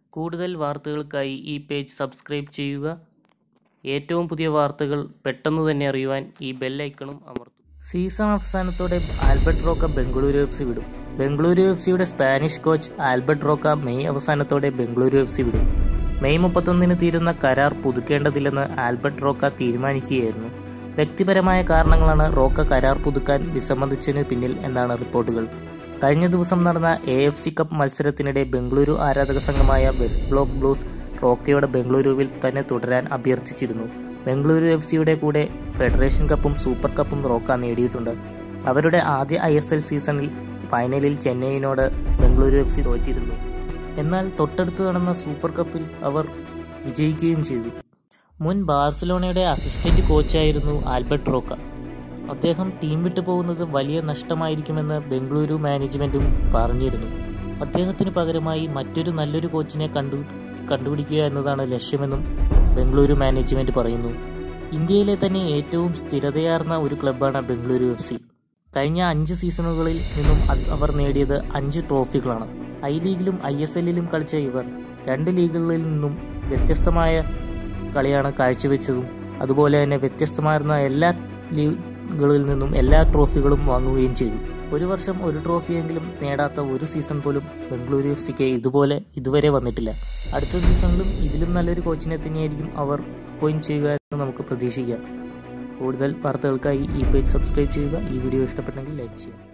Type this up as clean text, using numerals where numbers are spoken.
കൂടുതൽ വാർത്തകൾക്കായി ഈ പേജ് സബ്സ്ക്രൈബ് ചെയ്യുക. ഏറ്റവും പുതിയ വാർത്തകൾ പെട്ടെന്ന് തന്നെ അറിയുവാൻ ഈ ബെൽ ഐക്കണും അമർത്തുക. സീസൺ അവസാനത്തോടെ Albert Roca Bengaluru F C വിടും. ബംഗളൂരു എഫ് സിയുടെ Spanish coach Albert Roca May അവസാനത്തോടെ ബംഗളൂരു എഫ് സി വിടും. മെയ് 31 തീരുന്ന കരാർ പുതുക്കേണ്ടതില്ലെന്ന് ആൽബർട്ട് റോക്ക തീരുമാനിക്കുകയായിരുന്നു. വ്യക്തിപരമായ കാരണങ്ങളാണ് റോക്ക കരാർ പുതുക്കാൻ വിസമ്മതിച്ചതിനു പിന്നിൽ എന്നാണ് റിപ്പോർട്ടുകൾ. കഴിഞ്ഞ ദിവസം നടന്ന AFC കപ്പ് മത്സരത്തിനിടെ ബംഗളൂരു ആരാധക സംഘമായ വെസ്റ്റ് ബ്ലോക്ക് ബ്ലൂസ് റോക്കയോട് ബംഗളൂരുവിൽ തന്നെ തുടരാൻ അഭ്യർത്ഥിച്ചിരുന്നു. ബംഗളൂരു എഫ് സിയുടെ കൂടെ ഫെഡറേഷൻ കപ്പും സൂപ്പർ കപ്പും റോക്ക നേടിയിട്ടുണ്ട്. അവരുടെ ആദ്യ ISL സീസണിൽ ഫൈനലിൽ ചെന്നൈയിനോട് ബംഗളൂരു എഫ് സി തോറ്റിരുന്നു. എന്നാൽ തൊട്ടടുത്ത് നടന്ന സൂപ്പർ കപ്പിൽ അവർ വിജയിക്കുകയും ചെയ്തു. മുൻ ബാർസലോണയുടെ അസിസ്റ്റന്റ് കോച്ചായിരുന്നു ആൽബർട്ട് റോക്ക. അദ്ദേഹം ടീം വിട്ടു പോകുന്നത് വലിയ നഷ്ടമായിരിക്കുമെന്ന് ബംഗളൂരു മാനേജ്മെന്റും പറഞ്ഞിരുന്നു. അദ്ദേഹത്തിനു പകരമായി മറ്റൊരു നല്ലൊരു കോച്ചിനെ കണ്ടുപിടിക്കുക എന്നതാണ് ലക്ഷ്യമെന്നും ബംഗളൂരു മാനേജ്മെന്റ് പറയുന്നു. ഇന്ത്യയിലെ തന്നെ ഏറ്റവും സ്ഥിരതയാർന്ന ഒരു ക്ലബ്ബാണ് ബംഗളൂരു എഫ് സി. കഴിഞ്ഞ 5 സീസണുകളിൽ നിന്നും അവർ നേടിയത് 5 ട്രോഫികളാണ്. ഐ ലീഗിലും ISLലും കളിച്ച ഇവർ 2 ലീഗുകളിൽ നിന്നും വ്യത്യസ്തമായ കളിയാണ് കാഴ്ചവെച്ചതും അതുപോലെ തന്നെ വ്യത്യസ്തമായിരുന്ന എല്ലാ ലീഗുകളിൽ നിന്നും എല്ലാ ട്രോഫികളും വാങ്ങുകയും ചെയ്തു. ഒരു വർഷം ഒരു ട്രോഫിയെങ്കിലും നേടാത്ത ഒരു സീസൺ പോലും ബംഗളൂരു എഫ് സിക്ക് ഇതുവരെ വന്നിട്ടില്ല. അടുത്ത സീസണിലും ഇതിലും നല്ലൊരു കോച്ചിനെ തന്നെയായിരിക്കും അവർ അപ്പോയിന്റ് ചെയ്യുക എന്ന് നമുക്ക് പ്രതീക്ഷിക്കാം. കൂടുതൽ വാർത്തകൾക്കായി ഈ പേജ് സബ്സ്ക്രൈബ് ചെയ്യുക. ഈ വീഡിയോ ഇഷ്ടപ്പെട്ടെങ്കിൽ ലൈക്ക് ചെയ്യുക.